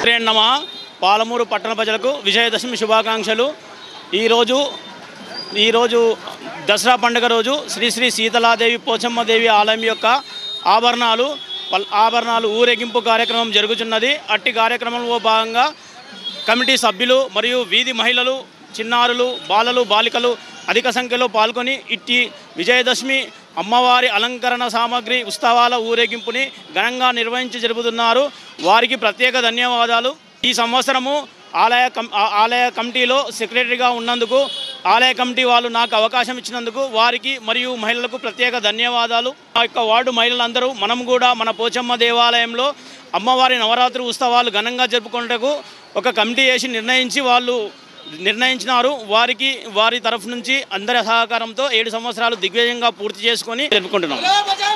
నమ పాలమూరు పట్టణ ప్రజలకు విజయదశమి శుభాకాంక్షలు. ఈరోజు దసరా పండుగ రోజు శ్రీ శ్రీ సీతలాదేవి పోచమ్మదేవి ఆలయం యొక్క ఆభరణాలు ఊరేగింపు కార్యక్రమం జరుగుతున్నది. అట్టి కార్యక్రమంలో భాగంగా కమిటీ సభ్యులు మరియు వీధి మహిళలు, చిన్నారులు, బాలలు, బాలికలు అధిక సంఖ్యలో పాల్గొని ఇట్టి విజయదశమి అమ్మవారి అలంకరణ సామాగ్రి ఉత్సవాల ఊరేగింపుని ఘనంగా నిర్వహించి జరుపుతున్నారు. వారికి ప్రత్యేక ధన్యవాదాలు. ఈ సంవత్సరము ఆలయ కమిటీలో సెక్రటరీగా ఉన్నందుకు, ఆలయ కమిటీ వాళ్ళు నాకు అవకాశం ఇచ్చినందుకు వారికి మరియు మహిళలకు ప్రత్యేక ధన్యవాదాలు. ఆ యొక్క వార్డు మహిళలందరూ మనం కూడా మన పోచమ్మ దేవాలయంలో అమ్మవారి నవరాత్రి ఉత్సవాలు ఘనంగా జరుపుకునేందుకు ఒక కమిటీ వేసి నిర్ణయించినారు. వారి తరఫు నుంచి అందరి సహకారంతో 7 సంవత్సరాలు దిగ్విజయంగా పూర్తి చేసుకొని జరుపుకుంటున్నాం.